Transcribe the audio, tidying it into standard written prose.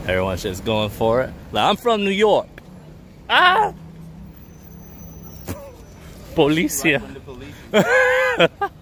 Everyone's just going for it. Like, I'm from New York. Ah! Policia. Right when the police